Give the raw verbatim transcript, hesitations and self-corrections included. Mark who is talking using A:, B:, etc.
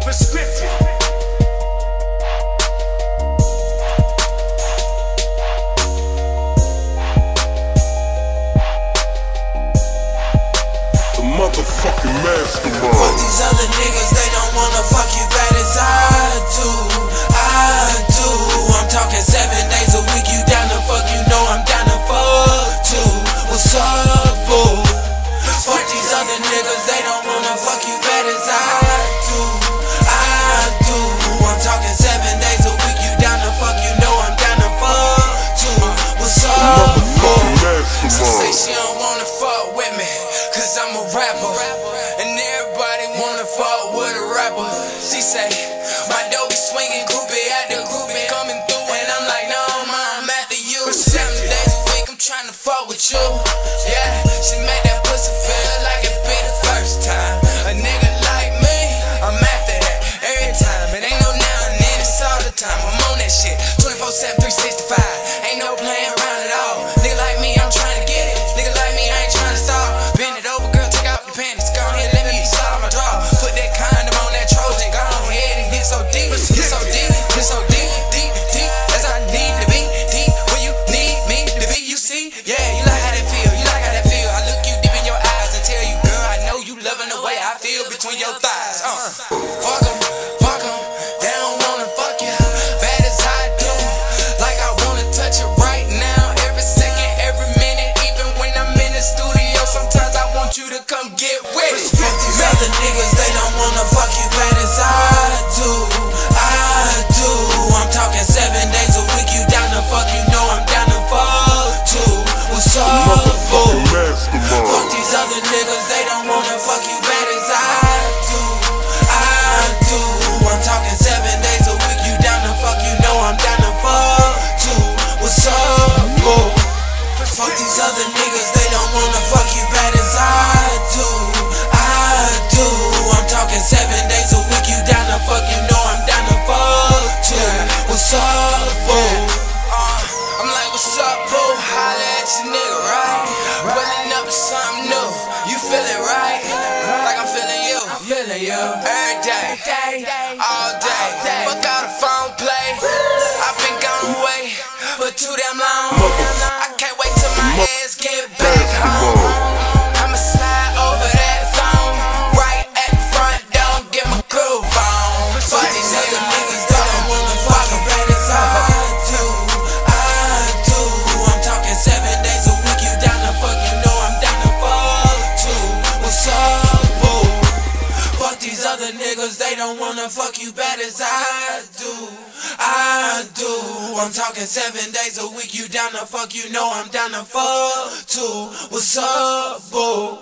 A: prescription.
B: Motherfucking mastermind.
C: Fuck these other niggas, they don't wanna fuck you bad as I do. I do. I'm talking seven days a week, you down to fuck, you know I'm down to fuck too. What's up, boo? Fuck these other niggas, they don't wanna fuck you bad as I do. I do. I'm talking seven days a week, you down to fuck, you know I'm down to fuck too. What's up, boo? She say she don't wanna fuck with me, cause I'm a rapper, and everybody wanna fuck with a rapper. She say, my dope be swinging, groupie at the groupie coming through, and I'm like, no, ma, I'm after you. Seven days a week, I'm trying to fuck with you. Yeah, she made that pussy feel like it be the first time. A nigga like me, I'm after that every time. It ain't no now and then, it's all the time. I'm on that shit, twenty-four seven, three sixty-five. Ain't no playing around at all. Nigga like me, I'm trying to get it. Nigga like me, I ain't trying to stop. Bend it over, girl, take out your panties. Go ahead, let me slide my draw. Put that condom on that Trojan. Go ahead and get so deep, get so deep, get so deep, deep, deep. That's how I need to be, deep. Where you need me to be, you see? Yeah, you like how that feel, you like how that feel. I look you deep in your eyes and tell you, girl, I know you loving the way I feel between your thighs. Uh, fuck 'em, fuck 'em. They don't wanna fuck you bad as I do. Like I wanna touch it right now, every second, every minute, even when I'm in the studio. Sometimes I want you to come get with it. Fuck these other niggas, they don't wanna fuck you bad as I do. I do. I'm talking seven days a week, you down to fuck, you know I'm down to fuck too. What's up, fool? Fuck these other niggas, they don't wanna fuck you bad as I do. I do. I'm talking seven days a week, you down to fuck, you know I'm down to fuck too. What's up, fool? Fuck these other niggas, they don't wanna fuck you bad as I do. I do. I'm talking seven days a week, you down to fuck, you know I'm down to fuck too. What's up, boo? Uh, I'm like, what's up, boo? Holla at your nigga, right? Pulling up to something new, you feel it, right? Like I'm feeling you, I'm feeling you. Every day, all day. Fuck all the phone play. I've been gone away for too damn long. I can't wait till my ass get back home. I'ma slide over that phone, right at the front door, get my groove on. Fuck these other niggas, they don't wanna fuck you bad as I do. I do. I'm talking seven days a week, you down to fuck, you know I'm down to fuck too. What's up, boo? Fuck these other niggas, they don't wanna fuck you bad as I do. I do. I'm talking seven days a week, you down to fuck, you know I'm down to fuck too. What's up, boo?